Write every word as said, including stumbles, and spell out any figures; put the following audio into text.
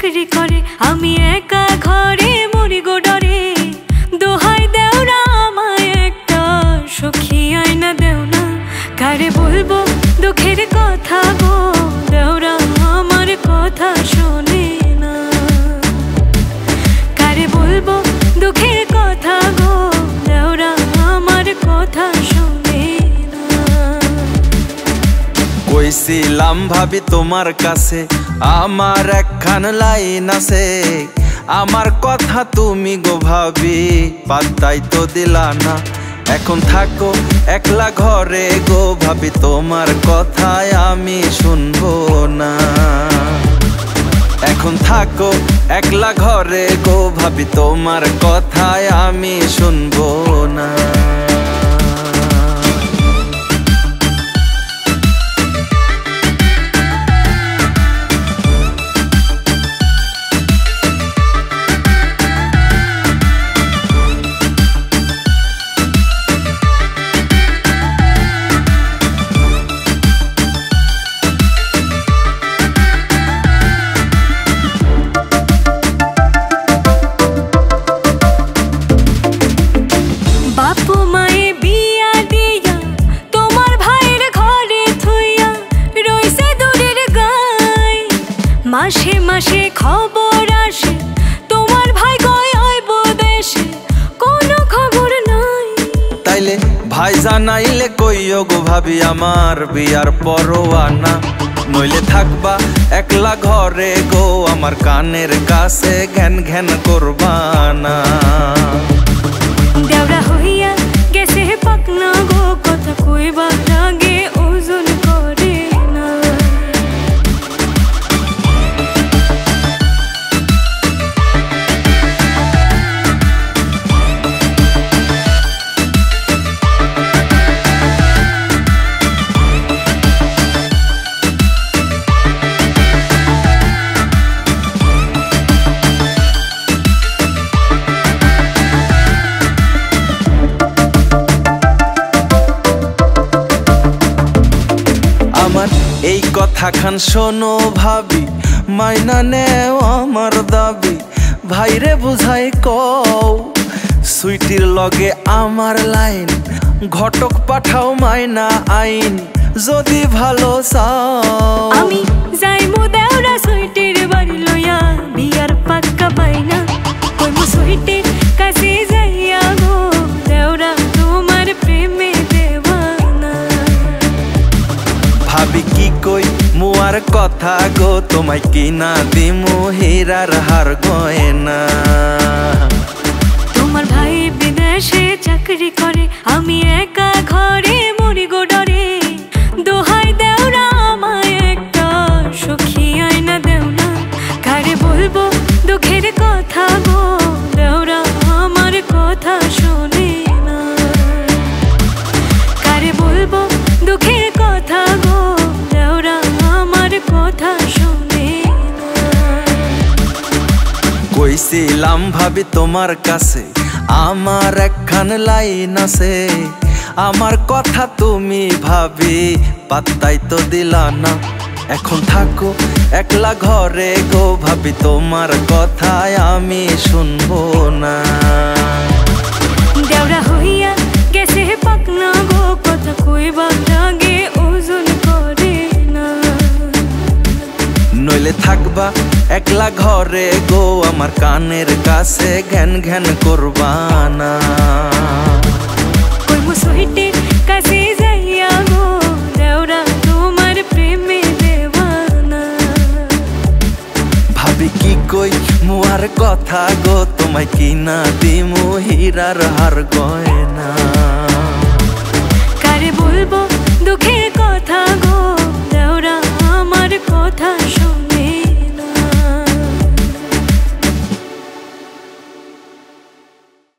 চাকরি করে আমি একা ঘরে মরি গো ডরে। দোহাই দেও না আমায় একটা সখী আয়না দেও না, কারে বলবো দুঃখের কথা গো দেওরা আমার কথা শোনে না। কারে বলবো দুঃখের কথা গো দেওরা আমার কথা শোনে না। কইছিলাম ভাবি তোমার কাছে আমার একখান লাইন আছে, আমার কথা তুমি গো ভাবি পাত্তাই তো দিলা না। এখন থাকো একলা ঘরে গো ভাবি তোমার কথায় আমি শুনবো না। এখন থাকো একলা ঘরে গো ভাবি তোমার কথায় আমি শুনবো না। মাসে মাসে খবর আসে তোমার ভাই গয় আইব দেশে, কোনো খবর নাই। তাইলে ভাই জানাইলে কইও গো ভাবি আমার বিয়ার পরোয়ানা, নইলে থাকবা একলা ঘরে গো আমার কানের কাছে ঘ্যান ঘ্যান করবা না। দেওরা হইয়া গেছে পাকনা গো কথা কইবা লাগে ওজন করে না। আমার এই কথা খান শোনো ভাবি মাইনা নেও আমার দাবি, ভাইরে বুঝাই কও সুইটির লগে আমার লাইন, ঘটক পাঠাও মাইনা আইন যদি ভালো চাও। আমি যাইমু দেওরা সুইটির বাড়ি লইয়া বিয়ার পাক্কা পাইনা, কইমু সুইটির কাছে যাইয়া গো দেওরা তোমার প্রেমে দেওয়ানা। ভাবি কি কই মুয়ার কথা গো তোমায় কিনা দিমু হীরার হার গয়না। তোমার ভাই বিদেশে চাকরি করে আমি একা ঘরে মরি গো ডরে। দোহাই দেওরা আমায় একটা সখী আয়না দেও না, কারে বলবো দুঃখের কথা গো দেওরা আমার কথা শোনে না। কারে বলবো দুঃখের কথা গো দেওরা আমার কথা শোনে না। কইছিলাম ভাবি তোমার কাছে আমার একখান লাইন আছে, আমার কথা তুমি ভাবি পাত্তাই তো দিলা না। এখন থাকো একলা ঘরে গো ভাবি তোমার কথায় আমি শুনবো না। দেওরা হইয়া গেছে পাকনা গো কথা কইবা লাগে ওজন করে না। নইলে থাকবা একলা ঘরে গো আমার কানের কাছে ঘ্যান ঘ্যান করবা না। কইমু সুইটির কাছে যাইয়া গো দেওরা তোমার প্রেমে দেওয়ানা। ভাবি কি কই মুয়ার কথা গো তোমায় কিনা দিমু হীরার হার গয়না। কারে বলবো দুঃখের কথা গো